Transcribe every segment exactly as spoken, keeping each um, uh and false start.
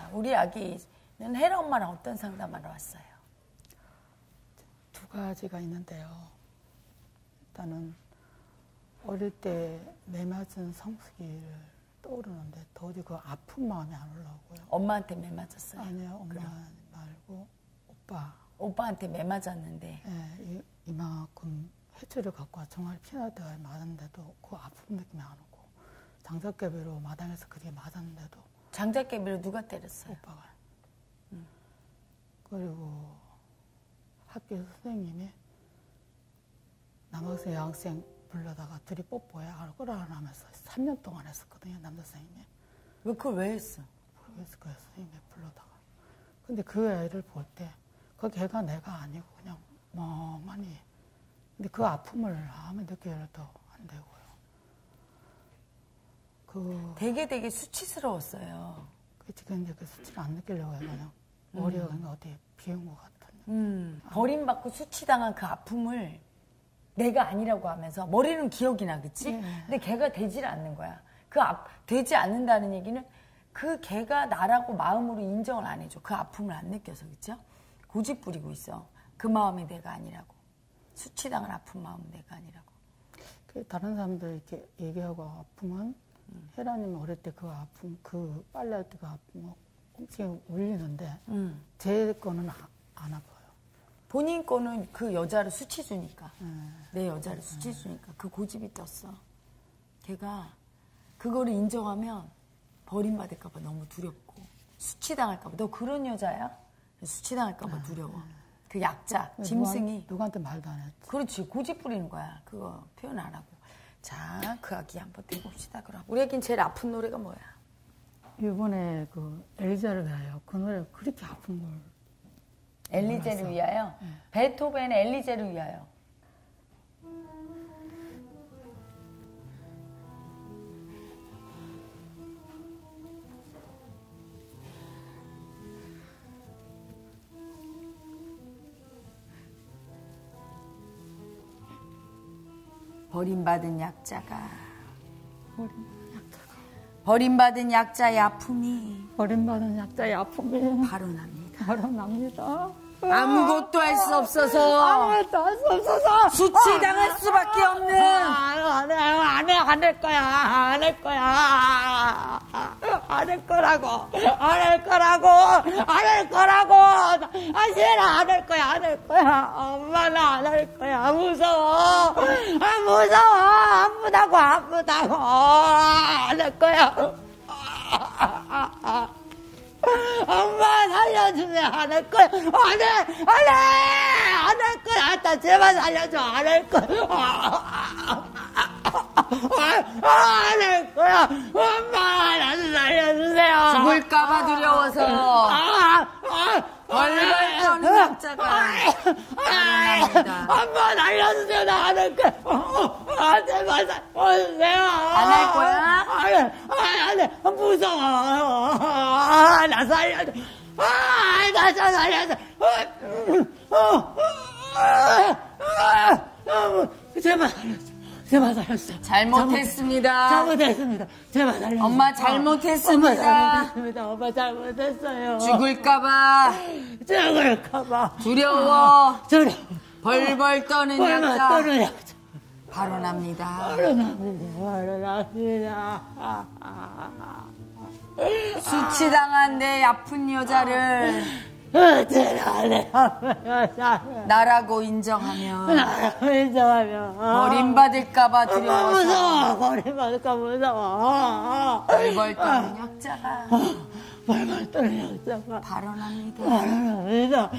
자, 우리 아기는 혜라 엄마랑 어떤 상담하러 왔어요? 두 가지가 있는데요. 일단은 어릴 때 매 맞은 성수기를 떠오르는데 도저히 그 아픈 마음이 안 올라오고요. 엄마한테 매 맞았어요? 아니요, 엄마 그럼. 말고 오빠. 오빠한테 매 맞았는데. 네, 이, 이만큼 해초를 갖고 와 정말 피나다가 맞았는데도 그 아픈 느낌이 안 오고 장작개비로 마당에서 그렇게 맞았는데도 장작개비로 누가 때렸어요? 오빠가. 음. 그리고 학교 선생님이 남학생 여학생 불러다가 둘이 뽀뽀해 알거라 하면서 삼 년 동안 했었거든요. 남자 선생님이. 왜 그걸 왜 했어? 모르겠을 거예요. 선생님이 불러다가. 근데 그 애를 볼 때 그 걔가 내가 아니고 그냥 멍하니. 근데 그 아픔을 아무 느껴도 안 되고요. 그 되게 되게 수치스러웠어요. 그치, 근데 그 수치를 안 느끼려고 해요. 그냥 머리가 음. 그냥 어디 비운 것 같은. 음, 버림받고 수치당한 그 아픔을 내가 아니라고 하면서 머리는 기억이 나, 그치? 네. 근데 걔가 되질 않는 거야. 그 앞, 되지 않는다는 얘기는 그 걔가 나라고 마음으로 인정을 안 해줘. 그 아픔을 안 느껴서, 그쵸? 고집 부리고 있어. 그 마음이 내가 아니라고. 수치당한 아픈 마음은 내가 아니라고. 그 다른 사람들 이렇게 얘기하고 아프면 음. 혜라님 어릴 때 그 아픔, 그 빨래할 때 그 아픔 엄청 울리는데 음. 제 거는 아, 안 아파요. 본인 거는 그 여자를 수치 주니까. 음. 내 여자를 수치 주니까. 그 고집이 떴어. 걔가 그거를 인정하면 버림받을까 봐 너무 두렵고 수치당할까 봐. 너 그런 여자야? 수치당할까 봐 두려워. 그 약자, 짐승이. 누구한테 말도 안 했지. 그렇지. 고집 부리는 거야. 그거 표현 안 하고. 자, 그 아기 한번 해봅시다, 그럼. 우리 아기는 제일 아픈 노래가 뭐야? 이번에 그 엘리자를 위하여 그 노래 그렇게 아픈 걸. 엘리제를 몰랐어. 위하여? 네. 베토벤의 엘리제를 위하여. 버림받은 약자가 버림받은 약자가 버림받은 약자의 아픔이 버림받은 약자의 아픔이 바로 납니다. 바로 납니다. 아무것도 할 수 없어서 아무것도 할 수 없어서 수치당할 수밖에 없는 안해 안해 안 할 거야 안 할 거야 안 할 거라고 안 할 거라고 안 할 거라고 아시라 안 할 거야 안 할 거야 엄마는 안 할 거야 무서워 아 무서워 아프다고 아프다고 안 할 거야 엄마 살려주면 안 할 거야 안해 안해 안 할 거야 나 제발 살려줘 안 할 거야 안 할 거야 엄마 나도 살려주세요 죽을까봐 두려워서 벌벌 떠는 약자가 일어납니다. 엄마 살려주세요 나 안 할 거야 아 제발 살려주세요 안 할 거야? 안해 안해 무서워 아, 나 살려줘 아, 나 살려줘 제발 살려줘 제발 살려줘 잘못했습니다. 잘못했습니다 제발 살려줘 엄마 잘못했습니다. 엄마 잘못했습니다 엄마 잘못했어요 죽을까봐 죽을까봐 두려워 두려워 벌벌 떠는 벌벌 약자 떠는 약자 바로 납니다. 바로 납니다 바로 납니다 수치당한 내 아픈 여자를 어쩌라네 나라고 인정하며 나라고 인정하며 버림받을까봐 두려워서 무서워 버림받을까 무서워 벌벌 떠는 약자가 벌벌 떠는 약자가 바로 납니다. 바로 납니다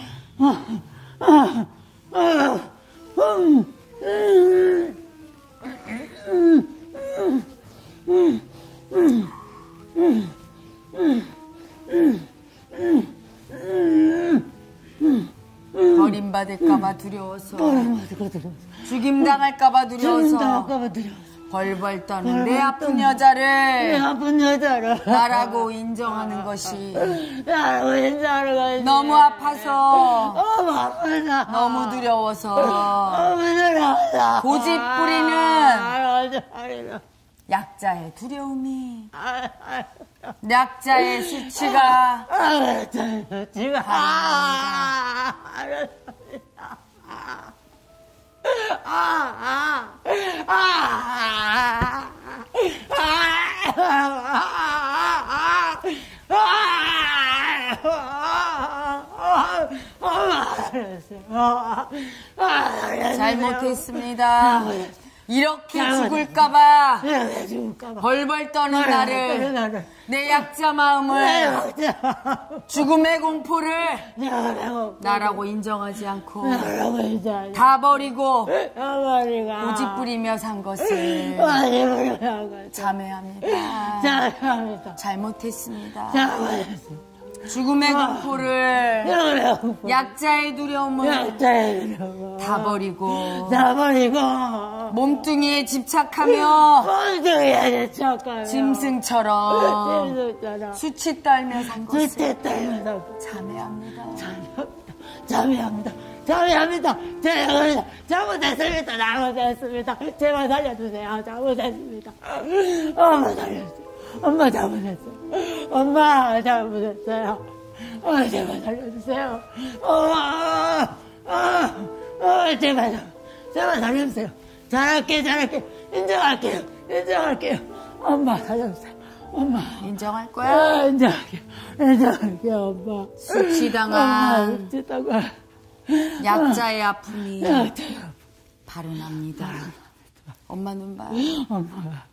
버림받을까봐 두려워서 죽임당할까봐 두려워서 죽임당할까봐 두려워서 벌벌 떠는 내 아픈 여자를 내 아픈 여자를 나라고 인정하는 것이 나라고 인정하는 것이 너무 아파서 너무 아파서 너무 두려워서 너무 두려워서 고집 부리는 아, 약자의 두려움이, 약자의 수치가, 약자의 수치가, 아, 알았습니다. 아, 아, 아, 아, 잘못했습니다. 이렇게 죽을까봐 벌벌 떠는 나를, 내 약자 마음을, 죽음의 공포를 나라고 인정하지 않고 다 버리고 고집 부리며 산 것을 자매합니다. 잘못했습니다. 죽음의 공포를, 약자의 두려움을 다 버리고 몸뚱이에 집착하며 짐승처럼 수치 떨며 산 것을 자매합니다. 자매합니다. 자매합니다. 제가 잘못했습니다. 잘못했습니다. 제발 살려주세요. 잘못했습니다. 엄마 살려주세요. 엄마 잘못했어요. 엄마 잘못했어요. 어, 제발 살려주세요. 엄마, 어, 어, 제발, 제발 살려주세요. 잘할게, 잘할게. 인정할게요. 인정할게요. 엄마 살려주세요. 엄마. 인정할 거야? 아, 인정할게요. 인정할게요, 엄마. 수치당한, 엄마, 수치당한. 약자의 아픔이 발현합니다. 엄마 눈 봐. 엄마.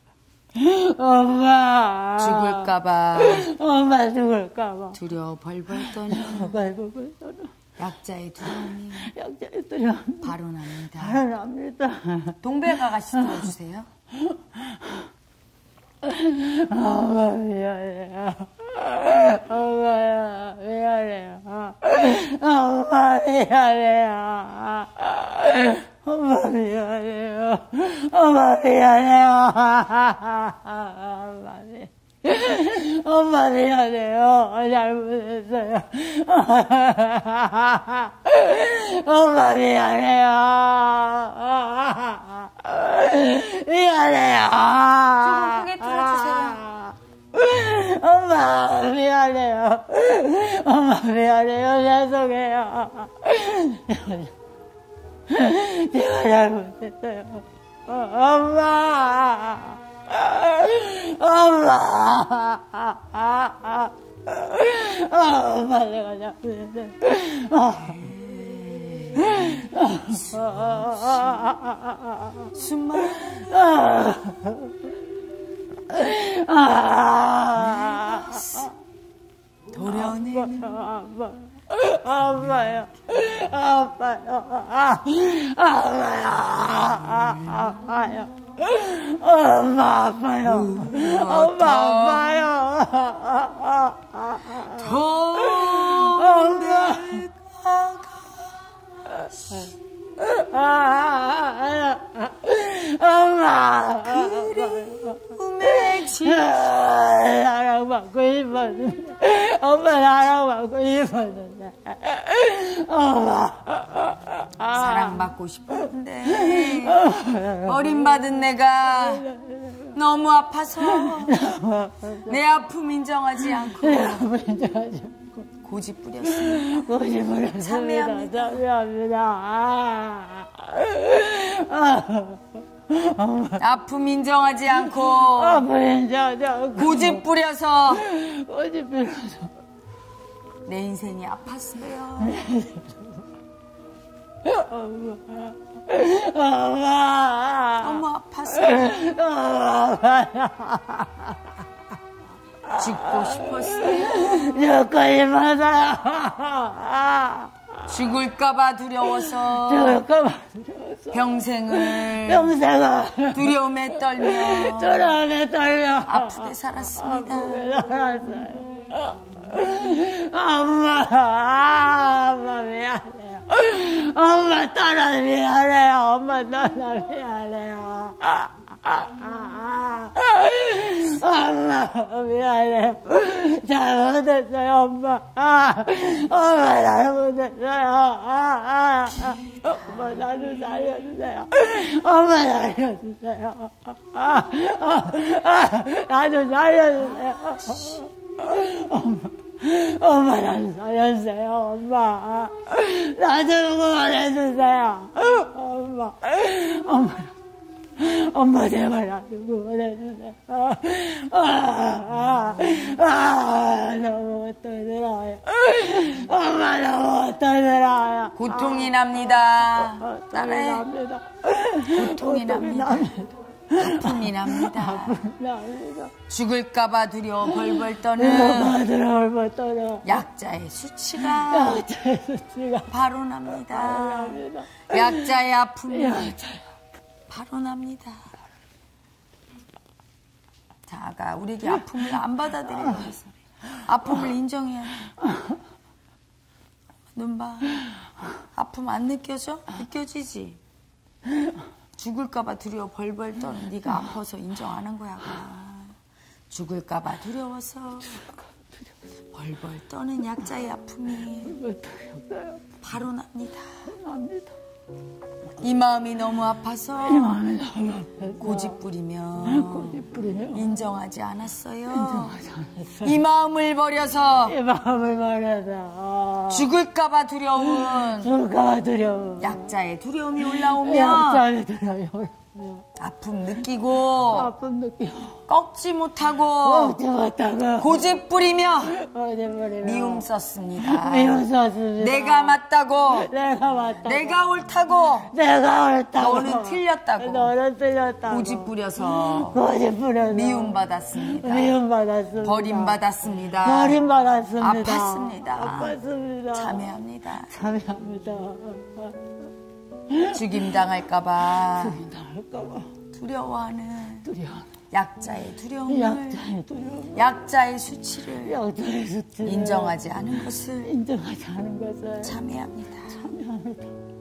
엄마. 죽을까봐. 엄마 죽을까봐. 두려워 벌벌 떠는. 벌벌 떠는. 약자의 두려움이. 약자의 두려움. 발현합니다. 발현합니다. 동백 아가씨 들어주세요. 엄마 미안해요. 엄마야 미안해요. 엄마 미안해요. 엄마 미안해요. 엄마 미안해요. 엄마 미안해요. 엄마 미안해요. 잘못했어요. 엄마 미안해요. 미안해요. 조금 크게 틀어주세요. 엄마 미안해요. 엄마 미안해요. 죄송해요. 제가 잘못했어요. 엄마. 엄마. 엄마 내가 잘못했어요. 숨만 도려내는 아빠요, 아빠요, 아빠요, 아빠요, 엄마 아파요, 엄마 아파요, 엄마. 엄마 그리움의 집 사랑받고 싶었는데 엄마 사랑받고 싶었는데 엄마 사랑받고 싶었는데 버림받은 내가 너무 아파서 내 아픔 인정하지 않고 고집 부렸습니다. 고집 부렸습니다. 참회합니다. 참회합니다. 아픔 인정하지 않고 아픔 인정하지 않고 고집 부려서 고집 부려서 내 인생이 아팠어요. 엄마 엄마 너무 아팠어요. 엄마 죽고 싶었어요. 죽고 싶어서요. 죽을까봐 두려워서 죽을까봐 두려워서 평생을 평생을 두려움에 떨며 두려움에 떨며 아프게 살았습니다. 아프게 살았어요. 엄마, 엄마 미안해요. 엄마 떠나 미안해요. 엄마 떠나 미안해요. 엄마, 미안해. 잘못했어요, 엄마. 아, 엄마, 잘못했어요. 아, 아, 아. 엄마, 나도 살려주세요. 엄마, 살려주세요. 아, 아, 아, 나도 살려주세요. 엄마. 엄마, 나도 살려주세요, 엄마. 나 좀 구원해주세요. 엄마, 엄마, 엄마, 제발 나 좀 구원해주세요. 아, 아, 아, 너무 떠들어요. 엄마, 너무 떠들어요. 고통이 납니다. 따라해. 납니다. 고통이 납니다. 아픔이 납니다. 죽을까봐 두려워 벌벌 떠는 약자의 수치가 약자의 수치가 바로 납니다. 약자의 아픔이 바로 납니다. 자, 아가 우리에게 아픔을 안 받아들이고 있어. 아픔을 인정해야 돼. 눈 봐. 아픔 안 느껴져? 느껴지지? 죽을까봐 두려워 벌벌 떠는 네가 아파서 인정 안 한 거야. 죽을까봐 두려워서 벌벌 떠는 약자의 아픔이 바로 납니다. 이 마음이 너무 아파서 고집 부리며 인정하지 않았어요. 이 마음을 버려서 이 마음을 버려서 죽을까봐 두려운 죽을까봐 두려운 약자의 두려움이 올라오면 약자의 두려움이 올라오면 아픔 느끼고 아픔 느끼고 꺾지 못하고 꺾지 못하고 고집 부리며 고집 부리며 미움 썼습니다. 미움 썼습니다. 내가 맞다고 내가 맞다고 내가 옳다고 내가 옳다고 너는 틀렸다고 너는 틀렸다고 고집 부려서 고집 부려서 미움 받았습니다. 미움 받았습니다. 버림 받았습니다. 버림 받았습니다. 아팠습니다. 아팠습니다. 참회합니다. 참회합니다. 죽임 당할까봐 죽임 당할까봐 두려워하는 두려워하는 약자의 두려움을 약자의 두려움 약자의 수치를 약자의 수치를 인정하지 않은 것을 인정하지 않은 것을 참회합니다. 참회합니다.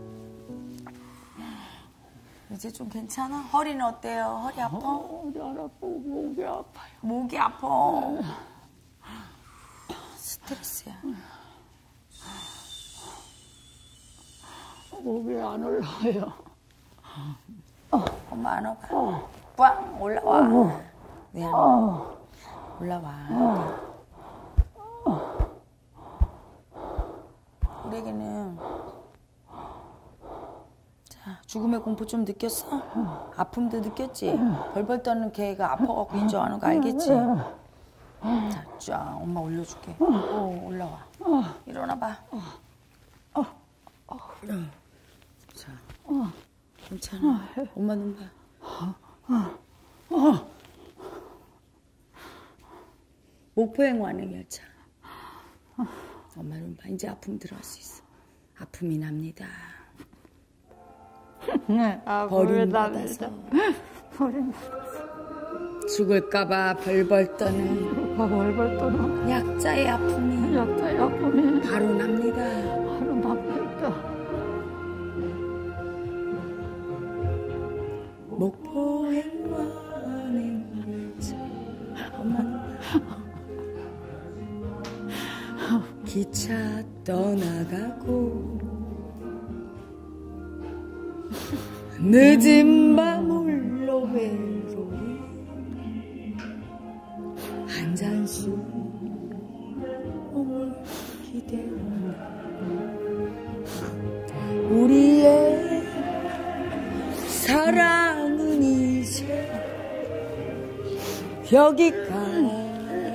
이제 좀 괜찮아? 허리는 어때요? 허리 아파? 어, 허리 안 아프고 목이 아파요. 목이 아파. 스트레스야. 목이 안 올라와요. 어, 엄마 안아봐. 어. 꽝 올라와. 어. 왜 안 어. 올라와. 어. 우리에게는 자 죽음의 공포 좀 느꼈어? 아픔도 느꼈지? 벌벌 떠는 걔가 아파갖고 인정하는 거 알겠지? 자, 쫙 엄마 올려줄게. 오, 올라와. 일어나봐. 자, 괜찮아. 엄마 눈 봐. 목포행 완행열차. 엄마 눈 봐. 이제 아픔 들어갈 수 있어. 아픔이 납니다. 네, 버림받아서 죽을까봐 벌벌 떠는 벌벌 떠는 약자의 아픔이 약자의 아픔이 바로 납니다. 바로 납니다. 목포행 완행열차. 엄마 기차 떠나가고 늦은 밤 홀로 외로이 한 잔씩 몸을 기대한다. 우리의 사랑은 이제 여기까지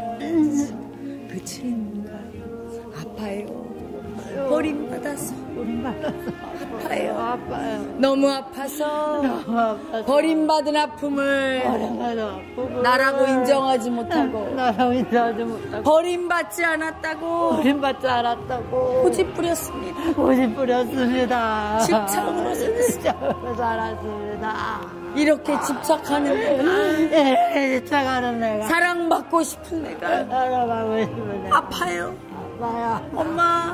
그친가. 아파요. 버림받아서 버림받아서 아파요. 아파요. 너무 아파서 너무 아파서 버림받은 아픔을 버림받은 아픔을 나라고 인정하지 못하고 나라고 인정하지 못하고 버림받지 않았다고 버림받지 않았다고 고집 부렸습니다. 고집 부렸습니다. 집착으로 집착으로 살았습니다. 이렇게 집착하는 내가 예, 집착하는 내가 사랑받고 싶은 내가 사랑하고 싶은 내가 아파요. 아파요. 엄마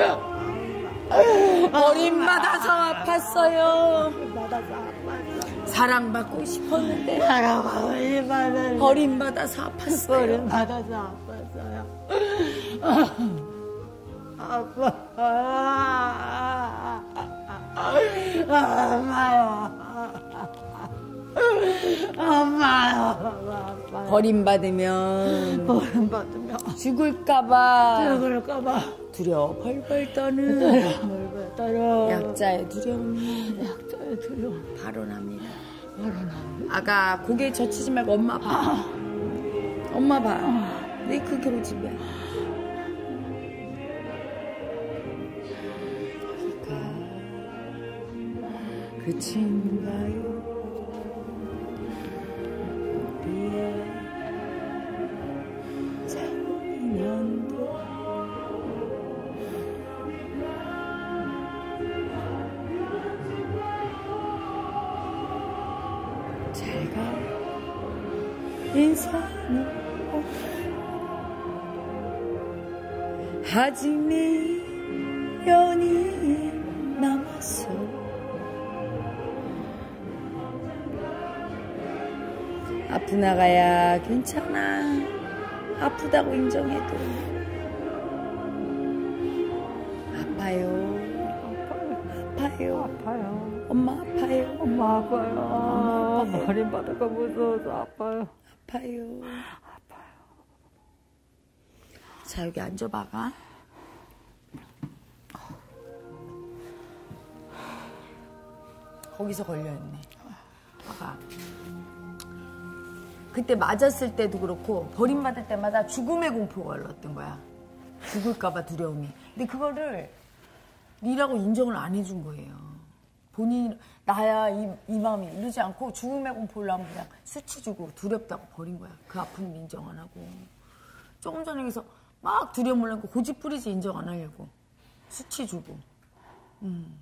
버림받아서 아팠어요. 받아서 아팠어. 사랑받고 싶었는데 사랑하고 싶었는데 버림받아서 아팠어요. 버림받아서 아팠어요. 아빠, 엄마요. 엄마요. 버림받으면 버림받으면 죽을까봐 죽을까봐 두려워 벌벌 떠는 벌벌 떨어. 약자의 두려움 약자의 두려움 발언합니다. 발언합니다. 아가 고개 젖히지 말고 엄마 봐. 엄마 봐. 내 그 겨우집이야. 그친가요? 우리의 젊은 년도 잘가 인사는 아직 미련이 남았어. 아프나가야 괜찮아. 아프다고 인정해도 아파요. 아파요. 아파요. 엄마 아파요. 엄마 아파요. 엄마 아파요. 버림받을까 무서워서 아파요. 아파요. 아파요. 자, 여기 앉아봐가. 거기서 걸려있네. 아가. 그때 맞았을 때도 그렇고 버림받을 때마다 죽음의 공포가 올랐던 거야. 죽을까봐 두려움이. 근데 그거를 니라고 인정을 안 해준 거예요. 본인 나야 이, 이 마음이 이러지 않고 죽음의 공포를 하면 그냥 수치 주고 두렵다고 버린 거야. 그 아픔 인정 안 하고. 조금 전에 여기서 막 두려움을 하고 고집 부리지 인정 안 하려고. 수치 주고. 음.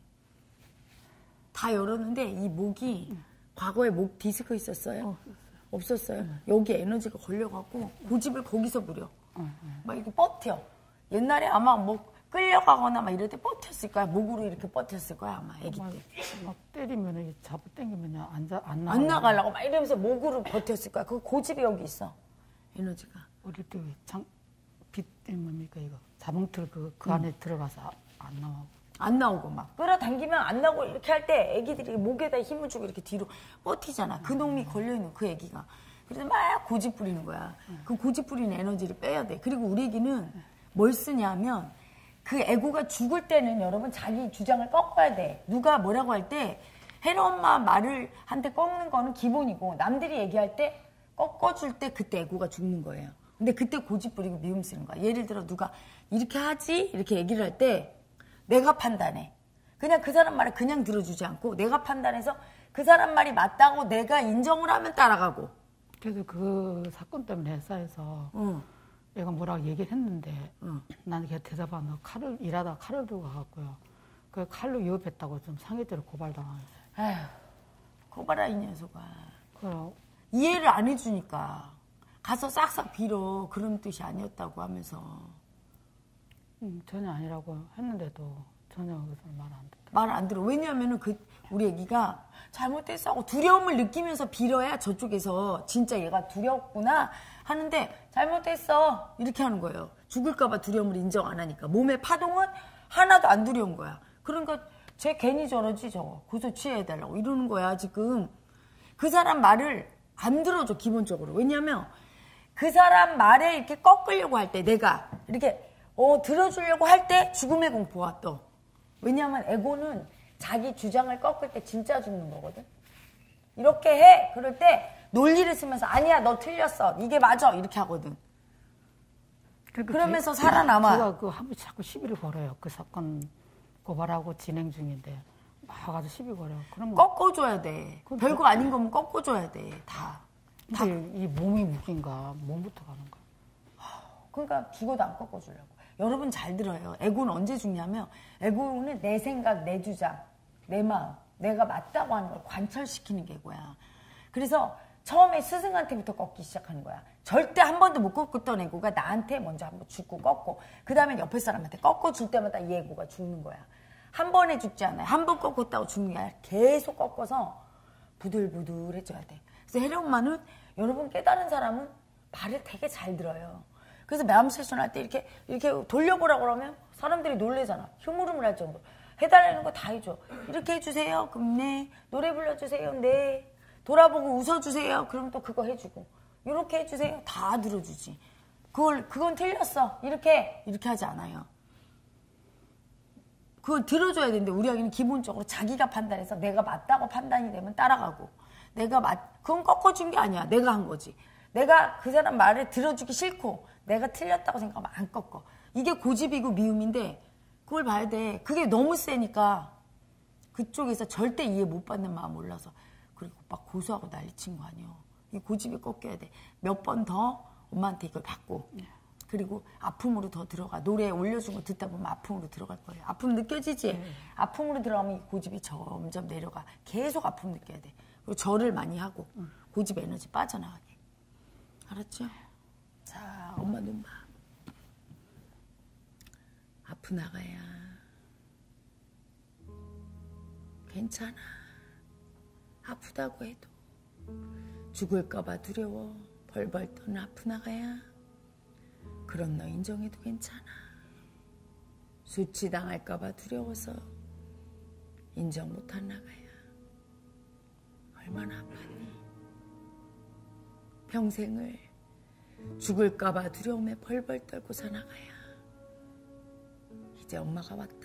다 열었는데 이 목이 음. 과거에 목 디스크 있었어요? 어, 없었어요. 음. 여기 에너지가 걸려갖고 고집을 거기서 부려. 음, 음. 막 이렇게 버텨. 옛날에 아마 뭐 끌려가거나 막 이럴 때 버텼을 거야. 목으로 이렇게 버텼을 거야 아마 아기 때. 막 때리면 이게 잡아 당기면 안, 자, 안 나가려고. 안 나가려고 막 이러면서 목으로 버텼을 거야. 그 고집이 여기 있어. 에너지가. 어릴 때 장, 빛 뭡니까 이거 자몽틀 그, 그 음. 안에 들어가서 안 나오고. 안 나오고 막 끌어당기면 안 나오고 이렇게 할 때 애기들이 목에다 힘을 주고 이렇게 뒤로 버티잖아. 그 놈이 걸려있는 그 애기가. 그래서 막 고집 부리는 거야. 그 고집 부리는 에너지를 빼야 돼. 그리고 우리 애기는 뭘 쓰냐면 그 애고가 죽을 때는 여러분 자기 주장을 꺾어야 돼. 누가 뭐라고 할 때 혜라 엄마 말을 한테 꺾는 거는 기본이고 남들이 얘기할 때 꺾어줄 때 그때 애고가 죽는 거예요. 근데 그때 고집 부리고 미움 쓰는 거야. 예를 들어 누가 이렇게 하지? 이렇게 얘기를 할 때 내가 판단해. 그냥 그 사람 말을 그냥 들어주지 않고 내가 판단해서 그 사람 말이 맞다고 내가 인정을 하면 따라가고. 그래서 그 사건 때문에 회사에서 응. 얘가 뭐라고 얘기를 했는데 응. 나는 걔 대답 안 하고 칼을 일하다가 칼을 들고 가갖고요. 그 칼로 위협했다고 좀 상해죄로 고발당하고. 에휴, 고발아 이 녀석아. 그럼 이해를 안 해주니까 가서 싹싹 빌어. 그런 뜻이 아니었다고 하면서. 음, 전혀 아니라고 했는데도 전혀 말 안 듣다. 말 안 들어. 왜냐하면은 그 우리 애기가 잘못됐어 하고 두려움을 느끼면서 빌어야 저쪽에서 진짜 얘가 두렵구나 하는데 잘못됐어 이렇게 하는 거예요. 죽을까봐 두려움을 인정 안 하니까. 몸의 파동은 하나도 안 두려운 거야. 그러니까 쟤 괜히 저러지 저거. 고소 취해달라고 이러는 거야 지금. 그 사람 말을 안 들어줘 기본적으로. 왜냐하면 그 사람 말에 이렇게 꺾으려고 할 때 내가 이렇게 어, 들어주려고 할 때 죽음의 공포가 또. 왜냐하면 에고는 자기 주장을 꺾을 때 진짜 죽는 거거든. 이렇게 해. 그럴 때 논리를 쓰면서 아니야 너 틀렸어. 이게 맞아. 이렇게 하거든. 그러니까 그러면서 제, 살아남아. 제가 그 한 번 자꾸 시비를 걸어요. 그 사건 고발하고 진행 중인데 막 가서 시비 걸어요. 그러면 꺾어줘야 돼. 별거 아닌 거면 꺾어줘야 돼. 다. 다. 이 몸이 무긴가 몸부터 가는 거야. 그러니까 죽어도 안 꺾어주려고. 여러분 잘 들어요. 에고는 언제 죽냐면 에고는 내 생각, 내 주장, 내 마음, 내가 맞다고 하는 걸 관철시키는 게 에고야. 그래서 처음에 스승한테부터 꺾기 시작하는 거야. 절대 한 번도 못 꺾었던 에고가 나한테 먼저 한번 죽고 꺾고 그 다음에 옆에 사람한테 꺾어줄 때마다 이 에고가 죽는 거야. 한 번에 죽지 않아요. 한 번 꺾었다고 죽는 게 아니라 계속 꺾어서 부들부들해져야 돼. 그래서 혜령 엄마는 여러분 깨달은 사람은 말을 되게 잘 들어요. 그래서 매암 세션 할 때 이렇게 이렇게 돌려보라고 그러면 사람들이 놀래잖아. 흐물흐물 할 정도로. 해달라는 거 다 해줘. 이렇게 해주세요. 그럼 네. 노래 불러주세요. 네. 돌아보고 웃어주세요. 그럼 또 그거 해주고. 이렇게 해주세요. 다 들어주지. 그걸, 그건 틀렸어. 이렇게, 이렇게 하지 않아요. 그걸 들어줘야 되는데 우리 아기는 기본적으로 자기가 판단해서 내가 맞다고 판단이 되면 따라가고 내가 맞, 그건 꺾어준 게 아니야. 내가 한 거지. 내가 그 사람 말을 들어주기 싫고 내가 틀렸다고 생각하면 안 꺾어. 이게 고집이고 미움인데 그걸 봐야 돼. 그게 너무 세니까 그쪽에서 절대 이해 못 받는 마음 올라서 그리고 막 고소하고 난리친 거 아니야. 이 고집이 꺾여야 돼. 몇 번 더 엄마한테 이걸 받고 그리고 아픔으로 더 들어가. 노래 올려준 거 듣다 보면 아픔으로 들어갈 거예요. 아픔 느껴지지? 네. 아픔으로 들어가면 이 고집이 점점 내려가. 계속 아픔 느껴야 돼. 그리고 절을 많이 하고 응. 고집 에너지 빠져나가게. 알았죠? 자, 엄마 눈 봐. 아픈 아가야. 괜찮아. 아프다고 해도 죽을까봐 두려워. 벌벌 떠는 아픈 아가야. 그런 너 인정해도 괜찮아. 수치당할까봐 두려워서 인정 못한 나가야. 얼마나 아팠니? 평생을 죽을까봐 두려움에 벌벌 떨고 사나가야. 이제 엄마가 왔다.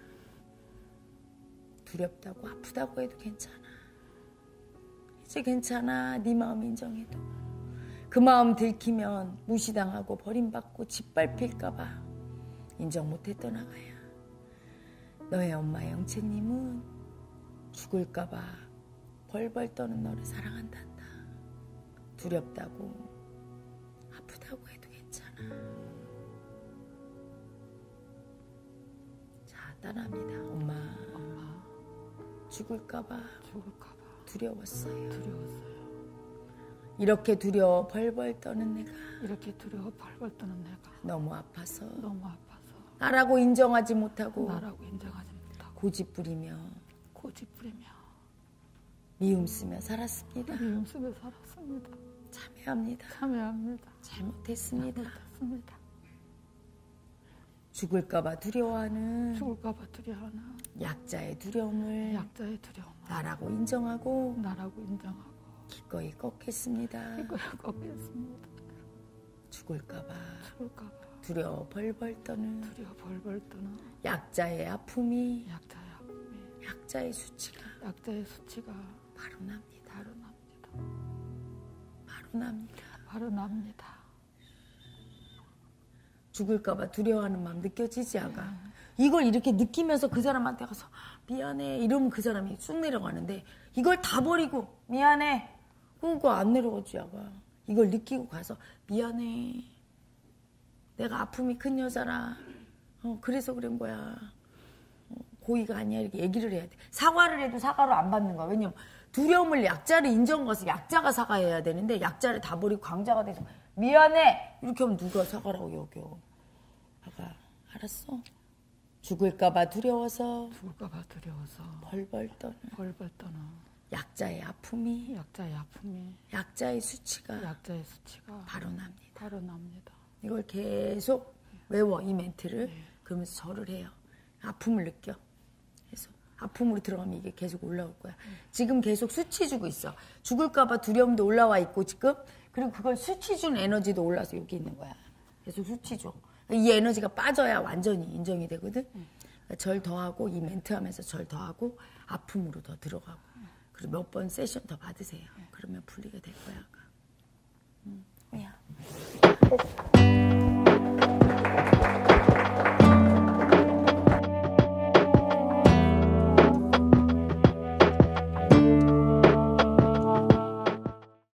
두렵다고 아프다고 해도 괜찮아. 이제 괜찮아. 네 마음 인정해도. 그 마음 들키면 무시당하고 버림받고 짓밟힐까봐 인정 못했던 아가야. 너의 엄마 영채님은 죽을까봐 벌벌 떠는 너를 사랑한단다. 두렵다고 아프다고 해도 괜찮아. 자, 따라합니다. 엄마, 엄마 죽을까봐 죽을까봐 두려웠어요. 두려웠어요. 이렇게 두려워 벌벌 떠는 내가 이렇게 두려워 벌벌 떠는 내가 너무 아파서 너무 아파서 나라고 인정하지 못하고 나라고 인정하지 못하고 고집 부리며 고집 부리며 미움 쓰며 살았습니다. 미움 쓰며 살았습니다. 참회합니다. 참회합니다. 잘못했습니다. 잘못했습니다. 죽을까봐 두려워하는 죽을까봐 두려워하는 약자의 두려움을 약자의 두려움을 나라고 인정하고 나라고 인정하고 기꺼이 꺾겠습니다. 기꺼이 꺾겠습니다. 죽을까봐 죽을까봐 두려워 벌벌 떠는 두려워 벌벌 떠는 약자의 아픔이 약자의 아픔이 약자의 수치가 약자의 수치가 바로 납니다. 바로 납니다. 바로 납니다. 바로 납니다. 죽을까봐 두려워하는 마음 느껴지지 아가? 이걸 이렇게 느끼면서 그 사람한테 가서 미안해 이러면 그 사람이 쑥 내려가는데 이걸 다 버리고 미안해 그거 안 내려가지 아가. 이걸 느끼고 가서 미안해 내가 아픔이 큰 여자라 어, 그래서 그런 거야 어, 고의가 아니야 이렇게 얘기를 해야 돼. 사과를 해도 사과로 안 받는 거야. 왜냐면 두려움을 약자를 인정해서 약자가 사과해야 되는데 약자를 다 버리고 강자가 돼서 미안해 이렇게 하면 누가 사과라고 여겨. 아가 알았어. 죽을까봐 두려워서 죽을까봐 두려워서 벌벌 떠는 벌벌 떠는 약자의 아픔이 약자의 아픔이 약자의 수치가 약자의 수치가 바로 납니다. 바로 납니다. 이걸 계속 외워 이 멘트를. 네. 그러면서 절을 해요. 아픔을 느껴. 그래서 아픔으로 들어가면 이게 계속 올라올 거야. 네. 지금 계속 수치 주고 있어. 죽을까봐 두려움도 올라와 있고 지금 그리고 그걸 수치 준 에너지도 올라서 여기 있는 거야. 계속 수치 줘. 이 에너지가 빠져야 완전히 인정이 되거든. 그러니까 절 더하고 이 멘트 하면서 절 더하고 아픔으로 더 들어가고 그리고 몇 번 세션 더 받으세요. 그러면 분리가 될 거야. 응. 야.